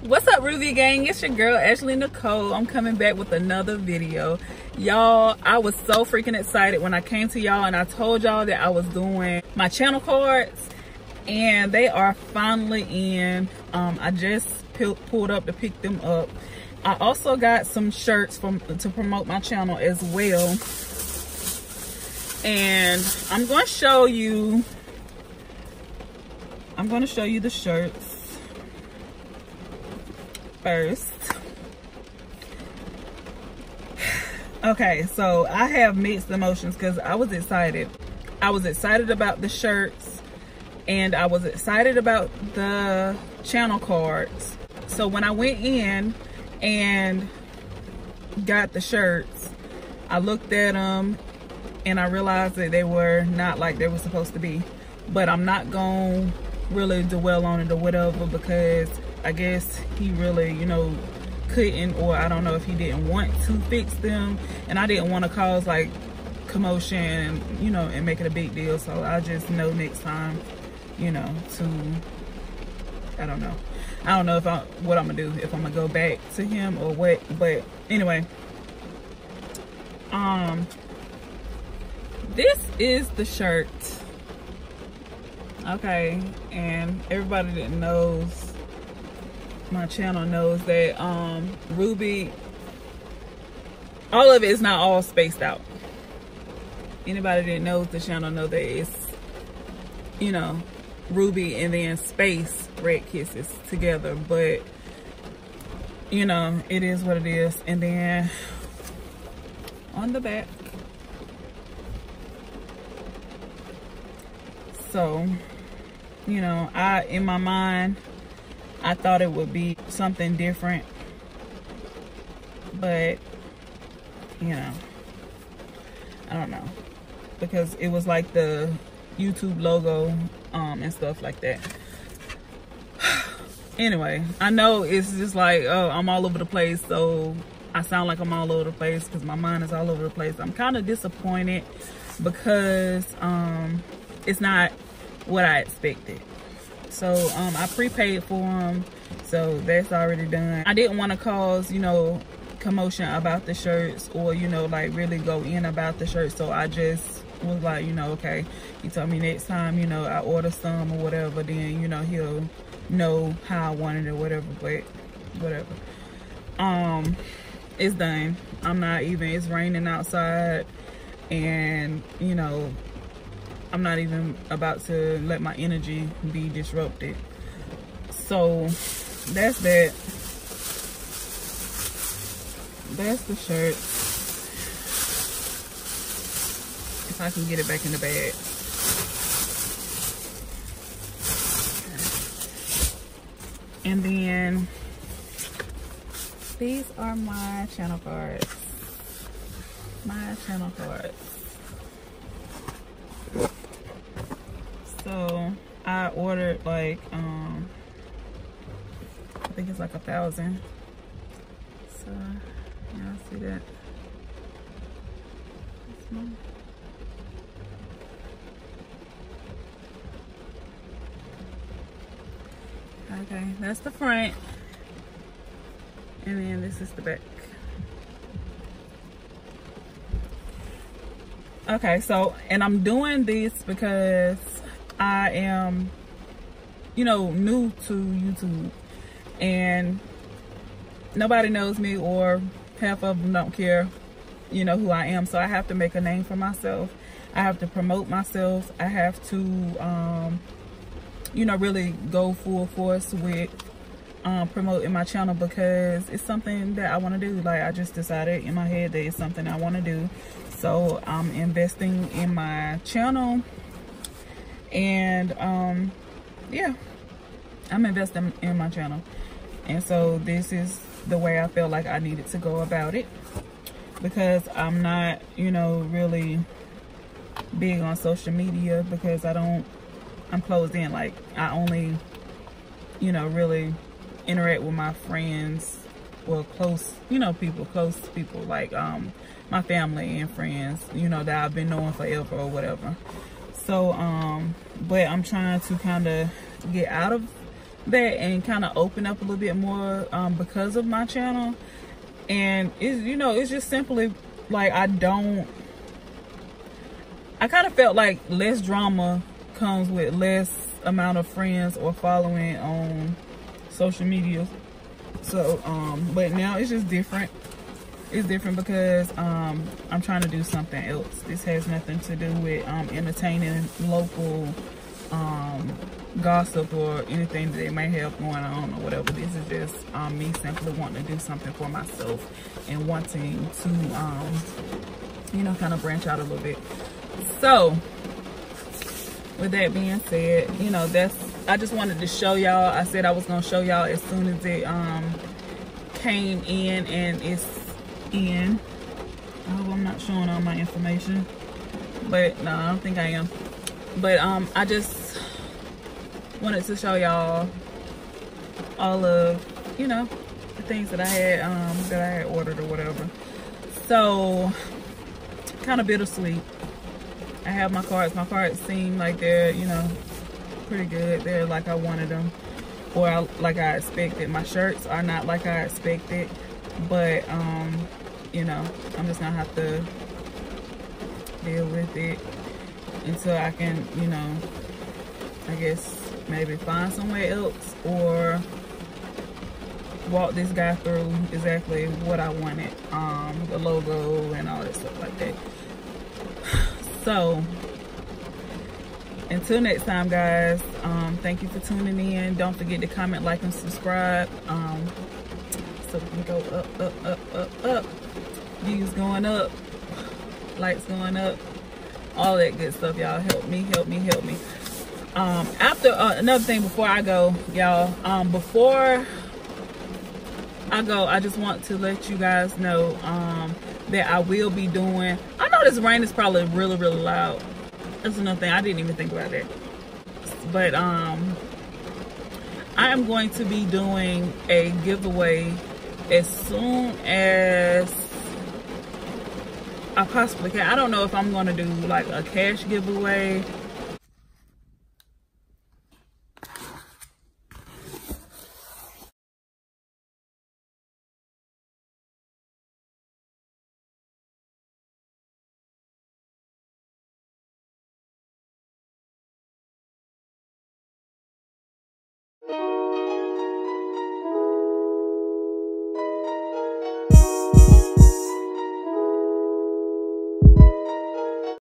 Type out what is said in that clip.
What's up, Ruby gang? It's your girl Ashley Nicole. I'm coming back with another video. Y'all, I was so freaking excited when I came to y'all and I told y'all that I was doing my channel cards, and they are finally in. I just pulled up to pick them up. I also got some shirts to promote my channel as well, and I'm going to show you the shirts first. Okay, so I have mixed emotions because I was excited. I was excited about the shirts and I was excited about the channel cards. So when I went in and got the shirts, I looked at them and I realized that they were not like they were supposed to be. But I'm not gonna really dwell on it or whatever, because I guess he really, you know, couldn't, or I don't know if he didn't want to fix them, and I didn't want to cause like commotion, you know, and make it a big deal. So I just know next time, you know, I don't know if what I'm gonna do, if I'm gonna go back to him or what. But anyway, this is the shirt. Okay, and everybody that knows my channel knows that Ruby, all of it is not all spaced out. Anybody that knows the channel know that it's, you know, Ruby and then space red kisses together. But you know, it is what it is. And then on the back, so you know, in my mind I thought it would be something different, but you know, I don't know, because it was like the YouTube logo and stuff like that. Anyway, I know it's just like, oh, I'm all over the place, so I sound like I'm all over the place because my mind is all over the place. I'm kind of disappointed because it's not what I expected. So I prepaid for them, so that's already done. I didn't want to cause, you know, commotion about the shirts, or, you know, like really go in about the shirts. So I just was like, you know, okay, he told me next time, you know, I order some or whatever, then, you know, he'll know how I want it or whatever. But whatever, it's done. I'm not even, it's raining outside, and you know, I'm not even about to let my energy be disrupted. So that's that. That's the shirt. If I can get it back in the bag. And then these are my channel cards. My channel cards. So I ordered like I think it's like 1,000. So y'all see that? Okay, that's the front, and then this is the back. Okay, so, and I'm doing this because I am, you know, new to YouTube, and nobody knows me, or half of them don't care, you know, who I am. So I have to make a name for myself. I have to promote myself. I have to, you know, really go full force with promoting my channel, because it's something that I want to do. Like, I just decided in my head that it's something I want to do. So I'm investing in my channel, and yeah, I'm investing in my channel. And so this is the way I felt like I needed to go about it, because I'm not, you know, really big on social media, because I'm closed in. Like, I only, you know, really interact with my friends, or close, you know, close people, like my family and friends, you know, that I've been knowing forever or whatever. So but I'm trying to kind of get out of that and kind of open up a little bit more because of my channel. And it's, you know, it's just simply like I kind of felt like less drama comes with less amount of friends or following on social media. So but now it's just different. It's different because I'm trying to do something else. This has nothing to do with entertaining local gossip or anything that they may have going on or whatever. This is just me simply wanting to do something for myself and wanting to you know, kind of branch out a little bit. So with that being said, you know, I just wanted to show y'all. I said I was gonna show y'all as soon as it came in, and it's in. I hope I'm not showing all my information, but no, I don't think I am. But I just wanted to show y'all all of, you know, the things that I had ordered or whatever. So kind of bittersweet. I have my cards. My cards seem like they're, you know, pretty good. They're like I wanted them, or like I expected. My shirts are not like I expected, but you know, I'm just gonna have to deal with it until I can, you know, I guess maybe find somewhere else or walk this guy through exactly what I wanted, the logo and all that stuff like that. So until next time, guys, thank you for tuning in. Don't forget to comment, like, and subscribe, so we can go up, up, up, up, up. Views going up, likes going up, all that good stuff, y'all. Help me, help me, help me. After another thing before I go, y'all, before I go, I just want to let you guys know that I will be doing, I know this rain is probably really, really loud. That's another thing, I didn't even think about that. But I am going to be doing a giveaway as soon as I possibly can. I don't know if I'm going to do like a cash giveaway.